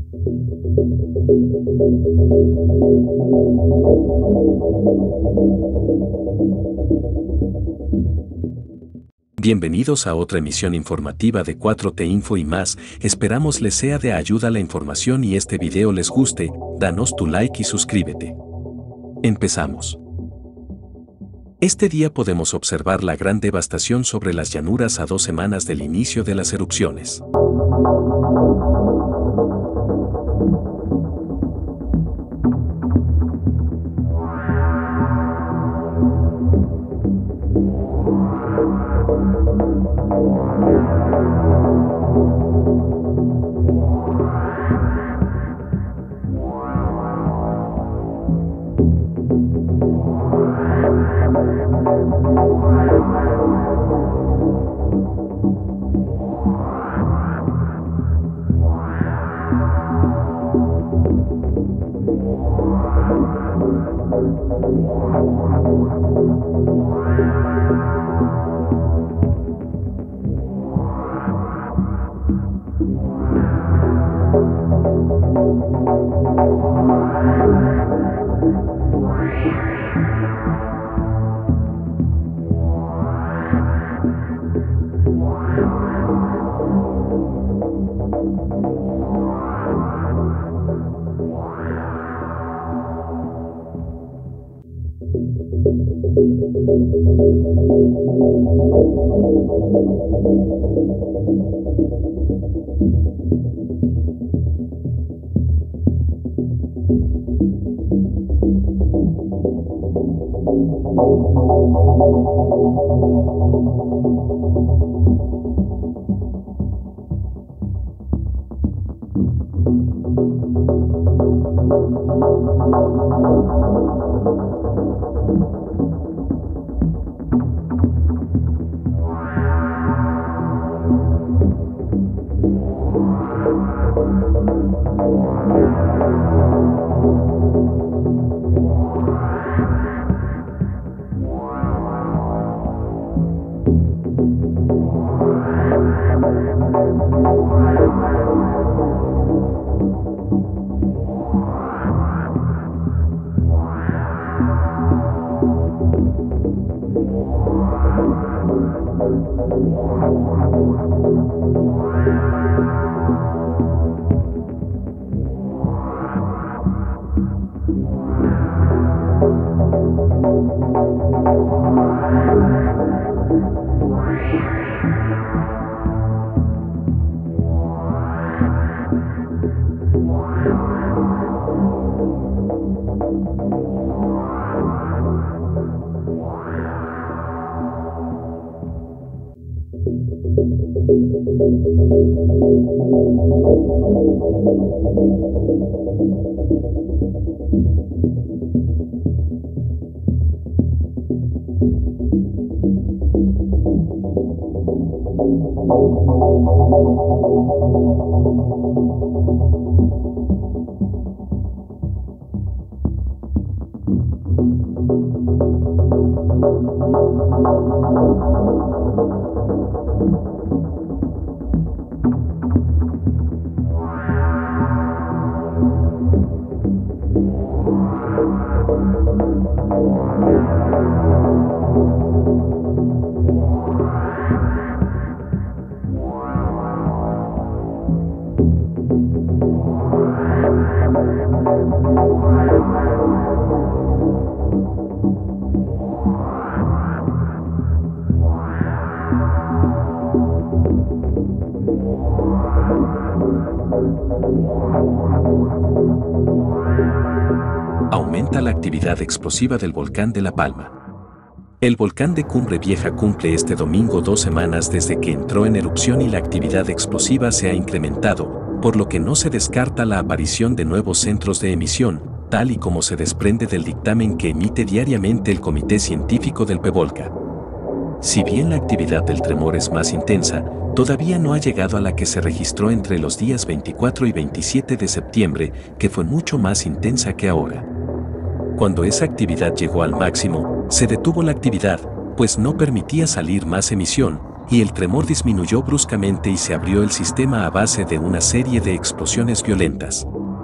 Bienvenidos a otra emisión informativa de 4T Info y más. Esperamos les sea de ayuda la información y este video les guste. Danos tu like y suscríbete. Empezamos. Este día podemos observar la gran devastación sobre las llanuras a 2 semanas del inicio de las erupciones. Aumenta la actividad explosiva del volcán de La Palma. El volcán de Cumbre Vieja cumple este domingo 2 semanas desde que entró en erupción y la actividad explosiva se ha incrementado, por lo que no se descarta la aparición de nuevos centros de emisión, tal y como se desprende del dictamen que emite diariamente el Comité Científico del PEVOLCA. Si bien la actividad del tremor es más intensa, todavía no ha llegado a la que se registró entre los días 24 y 27 de septiembre, que fue mucho más intensa que ahora. Cuando esa actividad llegó al máximo, se detuvo la actividad, pues no permitía salir más emisión, y el tremor disminuyó bruscamente y se abrió el sistema a base de una serie de explosiones violentas.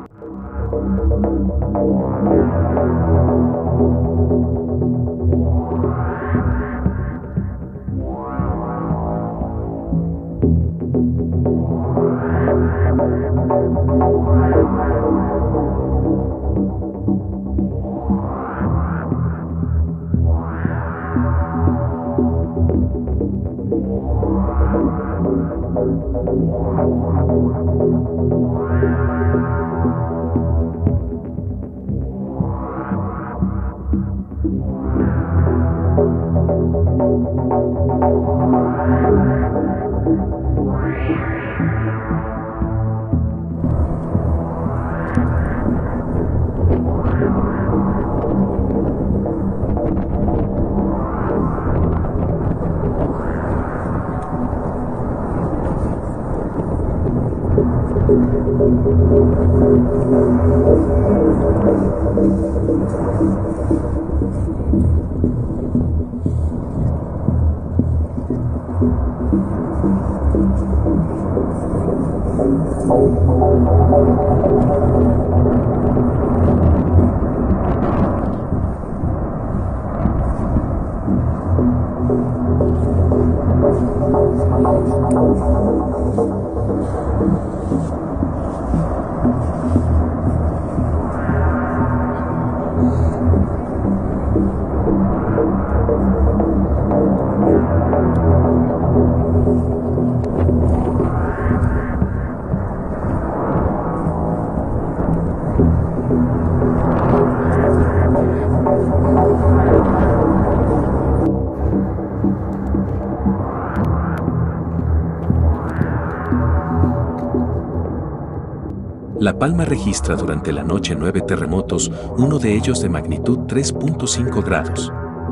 La Palma registra durante la noche 9 terremotos, uno de ellos de magnitud 3.5 grados.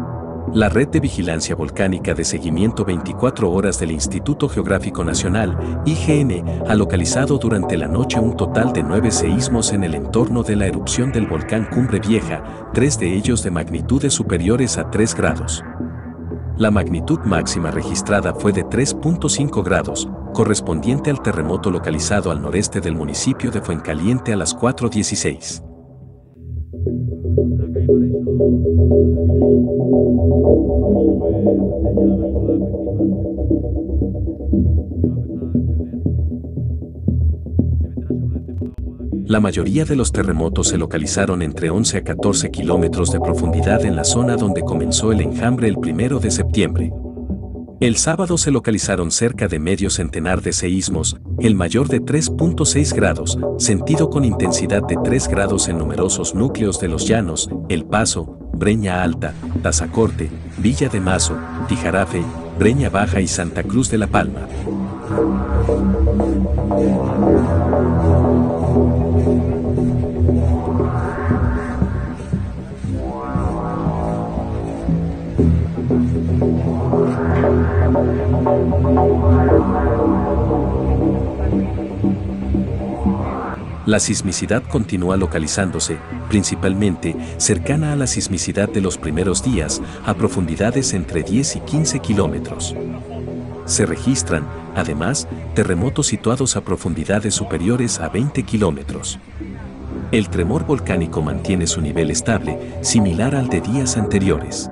La Red de Vigilancia Volcánica de Seguimiento 24 horas del Instituto Geográfico Nacional, IGN, ha localizado durante la noche un total de 9 seísmos en el entorno de la erupción del volcán Cumbre Vieja, 3 de ellos de magnitudes superiores a 3 grados. La magnitud máxima registrada fue de 3.5 grados, correspondiente al terremoto localizado al noreste del municipio de Fuencaliente a las 4:16. La mayoría de los terremotos se localizaron entre 11 a 14 kilómetros de profundidad en la zona donde comenzó el enjambre el 1 de septiembre. El sábado se localizaron cerca de medio centenar de seísmos, el mayor de 3.6 grados, sentido con intensidad de 3 grados en numerosos núcleos de Los Llanos, El Paso, Breña Alta, Tazacorte, Villa de Mazo, Tijarafe, Breña Baja y Santa Cruz de la Palma. La sismicidad continúa localizándose, principalmente cercana a la sismicidad de los primeros días, a profundidades entre 10 y 15 kilómetros. Se registran, además, terremotos situados a profundidades superiores a 20 kilómetros. El tremor volcánico mantiene su nivel estable, similar al de días anteriores.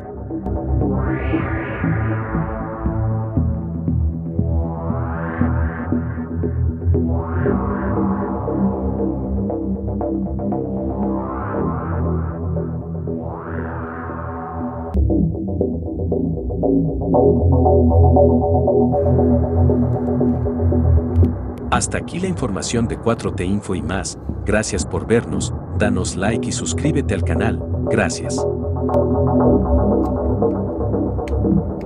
Hasta aquí la información de 4T Info y más. Gracias por vernos, danos like y suscríbete al canal. Gracias.